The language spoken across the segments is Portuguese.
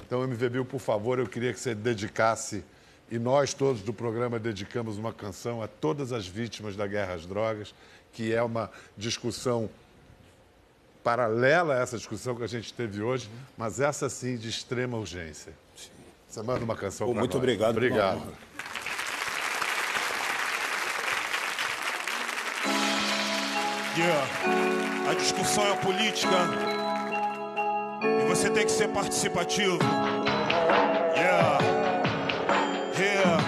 Então, MV Bill, por favor, eu queria que você dedicasse, e nós todos do programa dedicamos uma canção a todas as vítimas da guerra às drogas, que é uma discussão paralela a essa discussão que a gente teve hoje, mas essa sim de extrema urgência. Você manda uma canção para nós. Muito obrigado. Obrigado. Yeah. A discussão é política e você tem que ser participativo. Yeah. Yeah.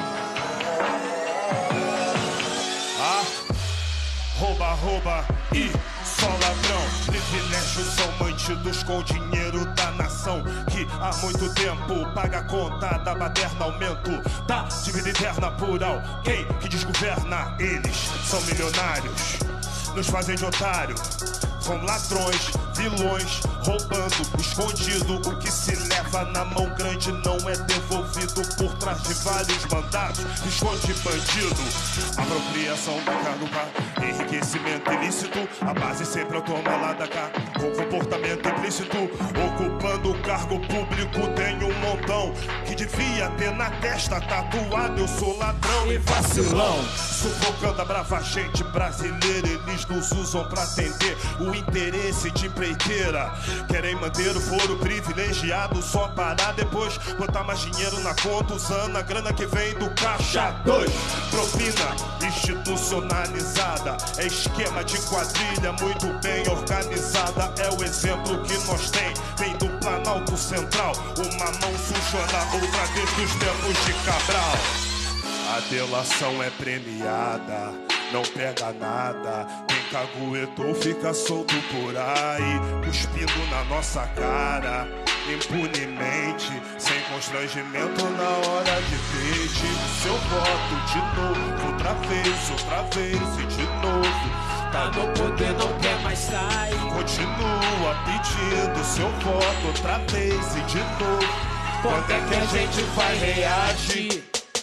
Rouba, rouba e só ladrão. Privilégios são mantidos com o dinheiro da nação, que há muito tempo paga a conta da baderna, aumento da dívida interna por alguém que desgoverna. Eles são milionários, nos fazem de otário. São ladrões, vilões, roubando, escondido. O que se leva na mão grande não é devolvido. Por trás de vários mandatos, esconde bandido. Apropriação do cargo para enriquecimento ilícito. A base sempre é o toma lá da cá, com comportamento implícito. Ocupando o cargo público tem um montão que devia ter na testa tatuado: eu sou ladrão e vacilão. Sufocando a brava gente brasileira, eles nos usam pra atender o interesse de empreiteira. Querem manter o foro privilegiado só para depois botar mais dinheiro na conta, usando a grana que vem do caixa 2. Propina institucionalizada, é esquema de quadrilha muito bem organizada. É o exemplo que nós tem, vem do Planalto Central. Uma mão suja na outra desde os tempos de Cabral. A delação é premiada, não pega nada. Quem caguetou fica solto por aí, cuspindo na nossa cara, impunemente, sem constrangimento na hora de pedir o seu voto de novo, outra vez e de novo. Tá no poder, não quer mais sair, continua pedindo seu voto outra vez e de novo. Quando é que a gente vai reagir?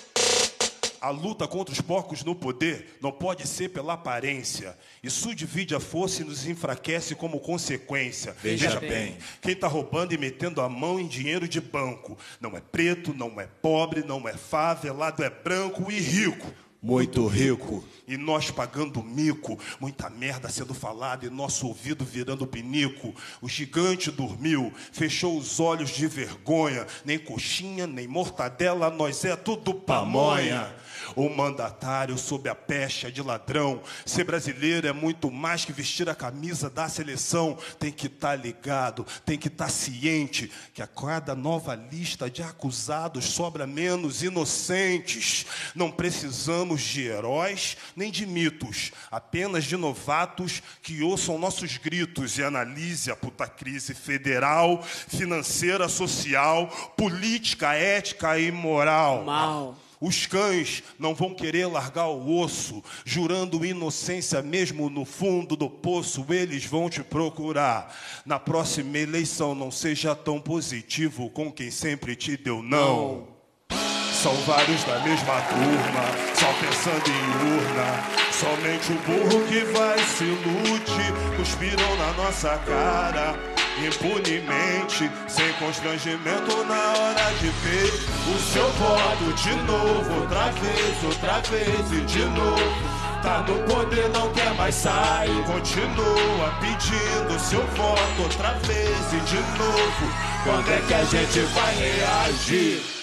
A luta contra os porcos no poder não pode ser pela aparência. Isso divide a força e nos enfraquece como consequência. Veja bem, quem tá roubando e metendo a mão em dinheiro de banco não é preto, não é pobre, não é favelado, é branco e rico. Muito rico. E nós pagando mico, muita merda sendo falada e nosso ouvido virando pinico. O gigante dormiu, fechou os olhos de vergonha. Nem coxinha, nem mortadela, nós é tudo pamonha. O mandatário sob a pecha de ladrão. Ser brasileiro é muito mais que vestir a camisa da seleção. Tem que estar ligado, tem que estar ciente que a cada nova lista de acusados sobra menos inocentes. Não precisamos de heróis nem de mitos, apenas de novatos que ouçam nossos gritos e analise a puta crise federal, financeira, social, política, ética e moral. Mal. Os cães não vão querer largar o osso, jurando inocência mesmo no fundo do poço, eles vão te procurar. Na próxima eleição não seja tão positivo com quem sempre te deu não. São vários da mesma turma, só pensando em urna. Somente o burro que vai se ilude, cuspiram na nossa cara, impunemente, sem constrangimento na hora de ver o seu voto de novo, outra vez e de novo. Tá no poder, não quer mais sair, continua pedindo seu voto outra vez e de novo. Quando é que a gente vai reagir?